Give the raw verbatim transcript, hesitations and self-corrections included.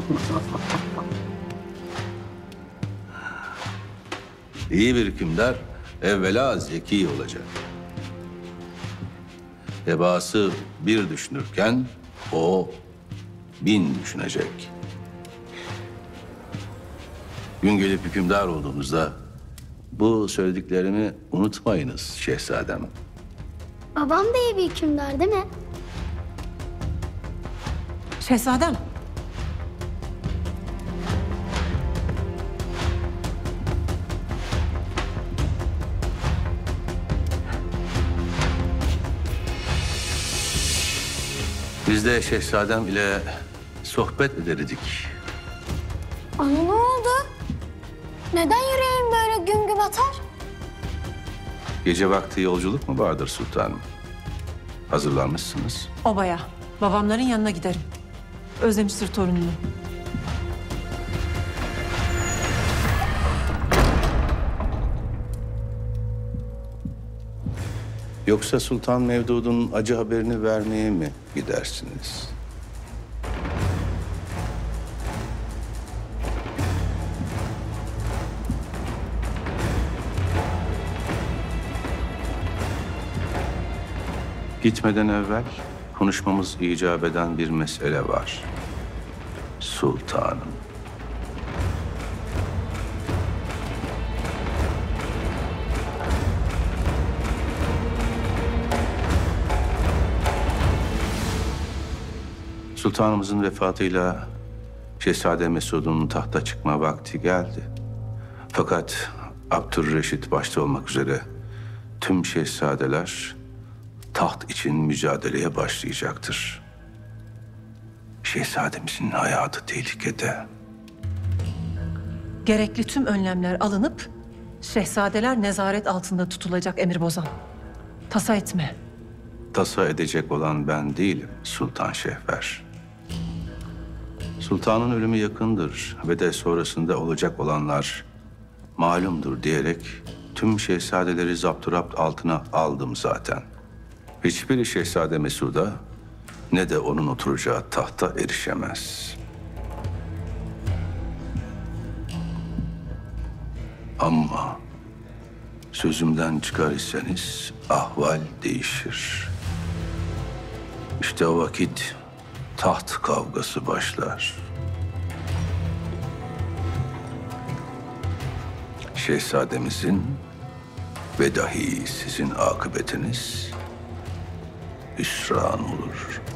İyi bir hükümdar evvela zeki olacak. Tebaası bir düşünürken o bin düşünecek. Gün gelip hükümdar olduğunuzda bu söylediklerimi unutmayınız şehzadem. Babam da iyi bir hükümdar değil mi? Şehzadem. Biz de şehzadem ile sohbet ederdik. Ana ne oldu? Neden yüreğin böyle güm güm atar? Gece vakti yolculuk mu vardır sultanım? Hazırlanmışsınız. Obaya, babamların yanına giderim. Özlemiştir torununu. Yoksa Sultan Mevdud'un acı haberini vermeye mi gidersiniz? Gitmeden evvel konuşmamız icap eden bir mesele var. Sultanım. Sultanımızın vefatıyla Şehzade Mesud'un tahta çıkma vakti geldi. Fakat Abdülreşit başta olmak üzere tüm şehzadeler taht için mücadeleye başlayacaktır. Şehzademizin hayatı tehlikede. Gerekli tüm önlemler alınıp şehzadeler nezaret altında tutulacak Emir Bozan. Tasa etme. Tasa edecek olan ben değilim Sultan Şehver. Sultanın ölümü yakındır ve de sonrasında olacak olanlar malumdur diyerek tüm şehzadeleri zapturapt altına aldım zaten. Hiçbir Şehzade Mesud'a ne de onun oturacağı tahta erişemez. Ama sözümden çıkar iseniz ahval değişir. İşte o vakit taht kavgası başlar. Şehzademizin ve dahi sizin akıbetiniz hüsran olur.